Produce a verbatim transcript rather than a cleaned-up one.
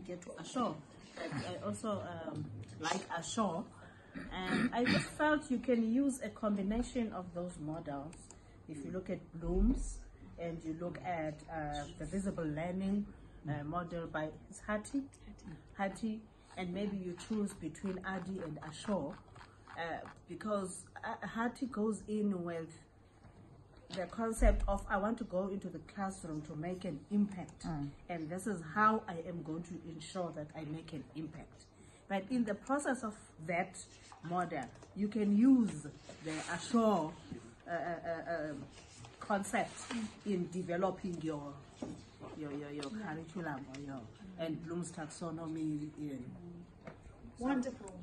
get to Ashore. I, I also um, like Ashore, and I just felt you can use a combination of those models. If you look at Bloom's and you look at uh, the visible learning uh, model by Hattie, Hattie, and maybe you choose between Addie and Ashore, uh, because uh, Hattie goes in with the concept of I want to go into the classroom to make an impact, mm. and this is how I am going to ensure that I make an impact. But in the process of that model, you can use the Ashore uh, uh, uh, concept in developing your your your, your curriculum or your and Bloom's taxonomy. In. Wonderful.